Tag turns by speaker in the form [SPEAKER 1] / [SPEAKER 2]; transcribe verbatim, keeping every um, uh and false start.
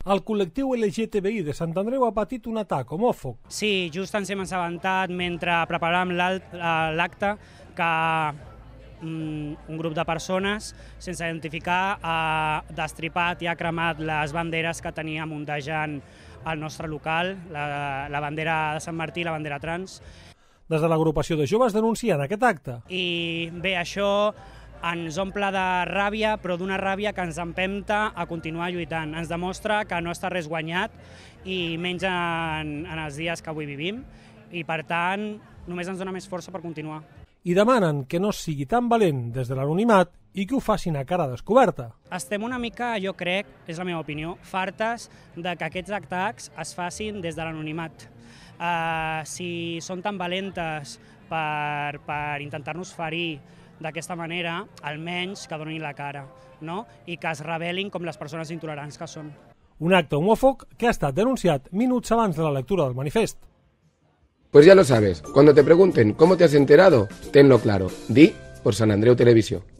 [SPEAKER 1] El col·lectiu L G T B I de Sant Andreu ha patit un atac homòfob.
[SPEAKER 2] Sí, just ens hem assabentat mentre preparàvem l'acte que un grup de persones, sense identificar, ha destripat i ha cremat les banderes que tenia ondejant al nostre local, la, la bandera de Sant Martí i la bandera trans.
[SPEAKER 1] Des de l'agrupació de joves denuncien aquest acte.
[SPEAKER 2] I bé, això ens omple de ràbia, però d'una ràbia que ens empenta a continuar lluitant. Ens demostra que no està res guanyat, i menys en, en els dies que avui vivim, i per tant només ens dona més força per continuar.
[SPEAKER 1] I demanen que no sigui tan valent des de l'anonimat i que ho facin a cara descoberta.
[SPEAKER 2] Estem una mica, jo crec, és la meva opinió, fartes de que aquests atacs es facin des de l'anonimat. Uh, si són tan valentes per, per intentar-nos ferir d'aquesta manera, almenys que donin la cara, no? I que es rebel·lin com les persones intolerants que són.
[SPEAKER 1] Un acte homòfob que ha estat denunciat minuts abans de la lectura del manifest.
[SPEAKER 3] Pues ya lo sabes, cuando te pregunten cómo te has enterado, tenlo claro. Di por Sant Andreu Televisió.